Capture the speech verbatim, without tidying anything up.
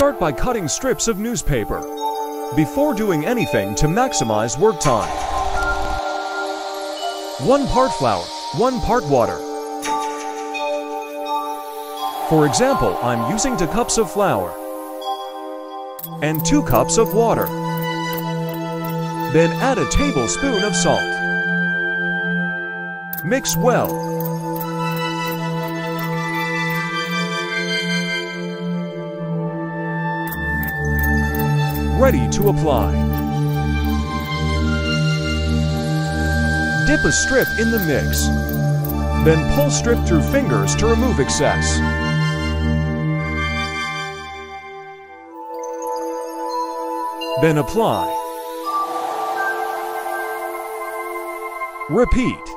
Start by cutting strips of newspaper before doing anything to maximize work time. One part flour, one part water. For example, I'm using two cups of flour and two cups of water. Then add a tablespoon of salt. Mix well. Ready to apply. Dip a strip in the mix. Then pull strip through fingers to remove excess. Then apply. Repeat.